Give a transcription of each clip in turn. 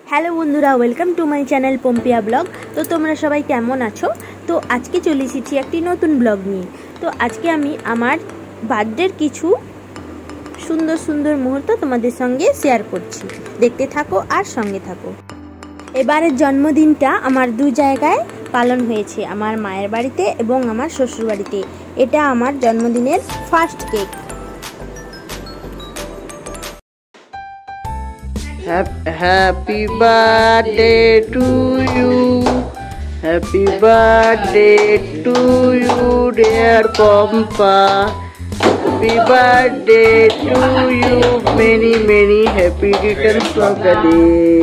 Hello বন্ধুরা, welcome to my channel Pompia blog. তো তোমরা সবাই কেমন আছো? তো আজকে চলে এসেছি একটি নতুন ব্লগ নিয়ে। তো আজকে আমি আমার বার্থডের কিছু সুন্দর সুন্দর মুহূর্ত তোমাদের সঙ্গে শেয়ার করছি। দেখতে থাকো আর সঙ্গে থাকো। এবারের জন্মদিনটা আমার দু জায়গায় পালন হয়েছে, আমার মায়ের বাড়িতে এবং আমার শ্বশুর বাড়িতে। এটা আমার জন্মদিনের first cake. Happy birthday to you. Happy birthday to you, dear Pompa. Happy birthday to you. Many, many happy returns of the day.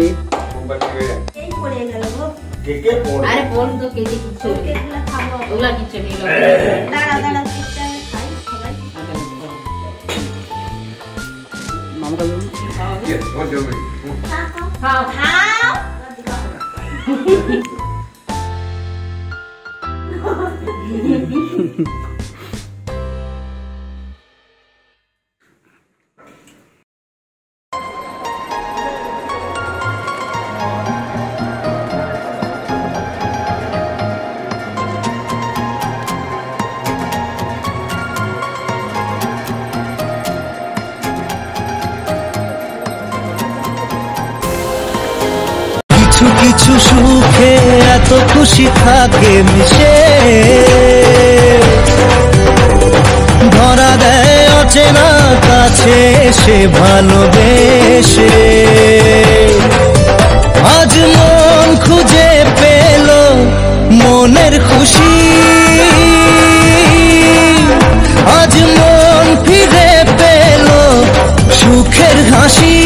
কিছু সুখে এত খুশি থাকে মিশে, ধরা দেয় অচেনা কাছে সে ভালোবেসে। আজ মন খুঁজে পেল মনের খুশি, আজ মন ফিরে পেল সুখের হাসি।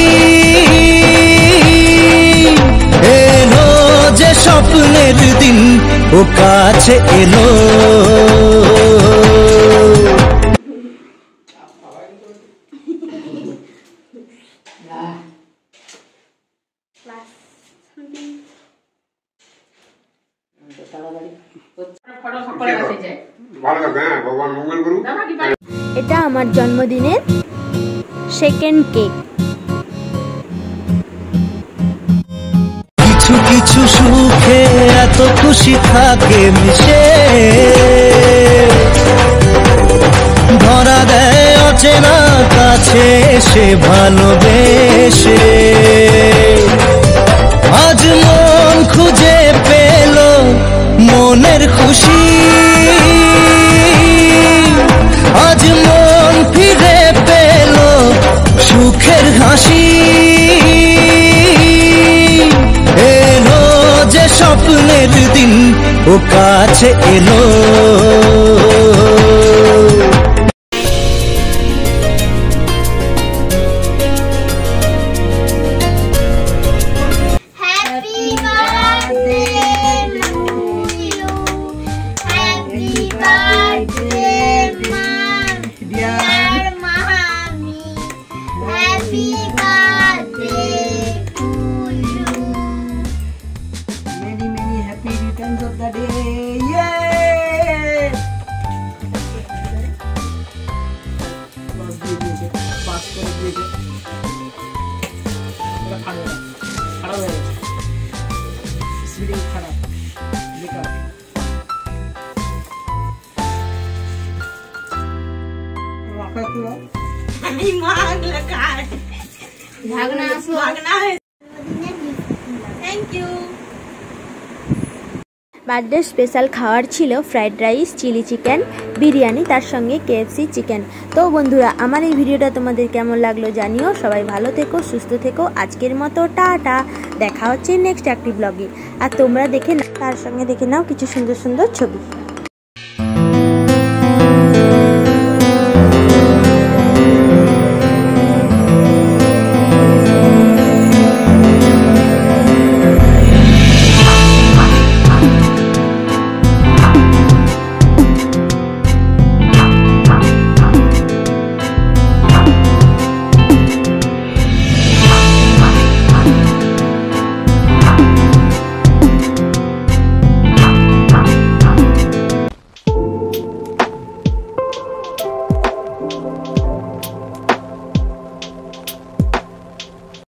স্বপ্নের দিন ও কাছে এলো, এটা আমার জন্মদিনের সেকেন্ড কেক। কিছু সুখে এত খুশি থাকে মিশে, ধরা দেয় অচেনা কাছে সে ভালোবেসে। আজ মন খুঁজে পেল মনের খুশি, আজ মন ফিরে পেল সুখের হাসি। স্বপ্নের দিন ও কাছে এলো, of the day. Yay! Bas diye bas করে দিয়েছে, এটা খারাপ হয়ে গেছে, স্পিডিং খারাপ লেখা রাখা তো আমি মাগ লাগা ভাগনা है। Thank you. বার্থডে স্পেশাল খাবার ছিল fried rice, chilli chicken, biryani, তার সঙ্গে KFC চিকেন। তো বন্ধুরা, আমার এই ভিডিওটা তোমাদের কেমন লাগলো জানিও। সবাই ভালো থেকো, সুস্থ থেকো। আজকের মতো টাটা, দেখা হচ্ছে নেক্সট একটি ব্লগে। আর তোমরা তার সঙ্গে দেখে নাও কিছু সুন্দর সুন্দর ছবি।